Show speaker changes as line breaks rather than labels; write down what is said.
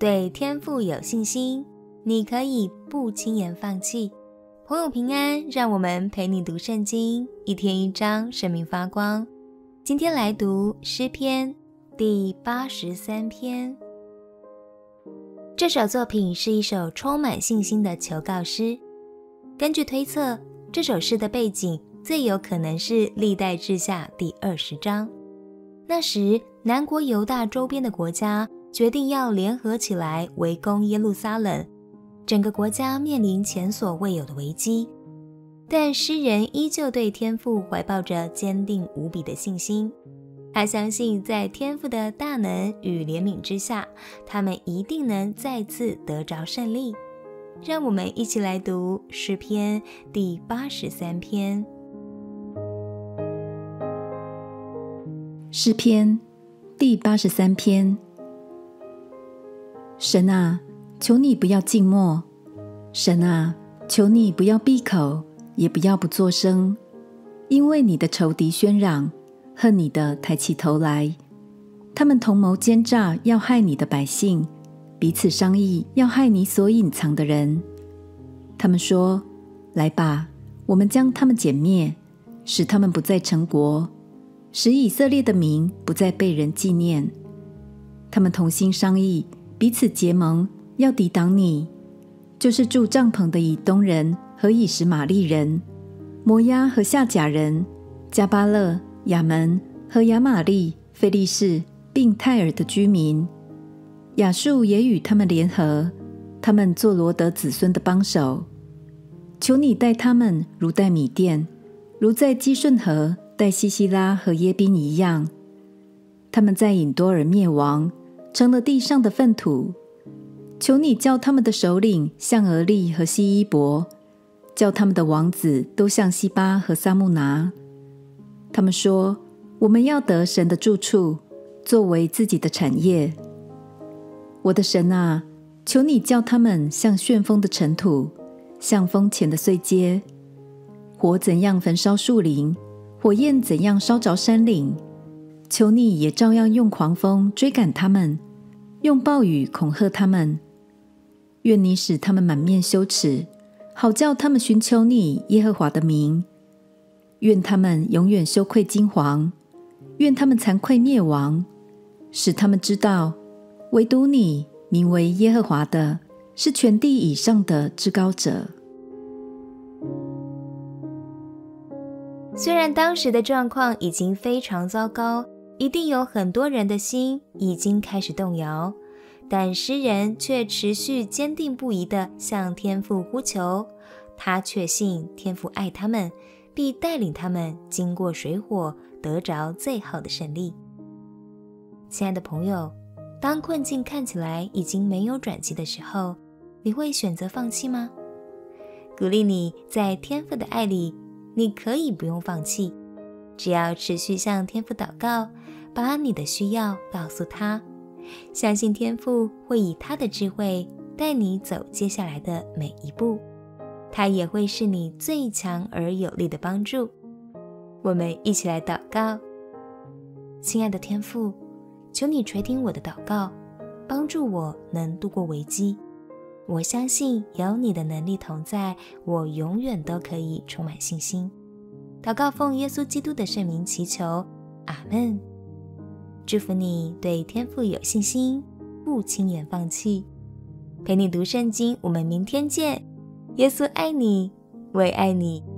对天父有信心，你可以不轻言放弃。朋友平安，让我们陪你读圣经，一天一章，生命发光。今天来读诗篇第83篇。这首作品是一首充满信心的求告诗。根据推测，这首诗的背景最有可能是历代志下第20章。那时，南国犹大周边的国家决定要联合起来围攻耶路撒冷，整个国家面临前所未有的危机。但诗人依旧对天父怀抱着坚定无比的信心，他相信在天父的大能与怜悯之下，他们一定能再次得着胜利。让我们一起来读诗篇第83篇。
诗篇第83篇。神啊，求你不要静默，神啊，求你不要闭口，也不要不作声，因为你的仇敌喧嚷，恨你的抬起头来，他们同谋奸诈，要害你的百姓，彼此商议，要害你所隐藏的人。他们说：来吧，我们将他们剪灭，使他们不再成国，使以色列的名不再被人纪念。他们同心商议，彼此结盟，要抵挡你，就是住帐篷的以东人和以实玛利人、摩押和夏甲人、加巴勒、亚门和亚玛利、非利士并泰尔的居民。亚述也与他们联合，他们做罗德子孙的帮手。求你待他们如待米甸，如在基顺河待西西拉和耶宾一样。他们在隐多尔灭亡，成了地上的粪土。求你叫他们的首领像俄利和希伊伯，叫他们的王子都像西巴和撒木拿。他们说：我们要得神的住处，作为自己的产业。我的神啊，求你叫他们像旋风的尘土，像风前的碎秸。火怎样焚烧树林，火焰怎样烧着山岭，求你也照样用狂风追赶他们，用暴雨恐吓他们。愿你使他们满面羞耻，好叫他们寻求你耶和华的名。愿他们永远羞愧惊惶，愿他们惭愧灭亡，使他们知道，唯独你名为耶和华的，是全地以上的至高者。
虽然当时的状况已经非常糟糕，一定有很多人的心已经开始动摇，但诗人却持续坚定不移地向天父呼求，他确信天父爱他们，必带领他们经过水火，得着最好的胜利。亲爱的朋友，当困境看起来已经没有转机的时候，你会选择放弃吗？鼓励你在天父的爱里，你可以不用放弃，只要持续向天父祷告，把你的需要告诉他，相信天父会以他的智慧带你走接下来的每一步，他也会是你最强而有力的帮助。我们一起来祷告。亲爱的天父，求你垂听我的祷告，帮助我能度过危机。我相信有你的能力同在，我永远都可以充满信心。祷告奉耶稣基督的圣名祈求，阿们。祝福你对天父有信心，不轻言放弃。陪你读圣经，我们明天见。耶稣爱你，我也爱你。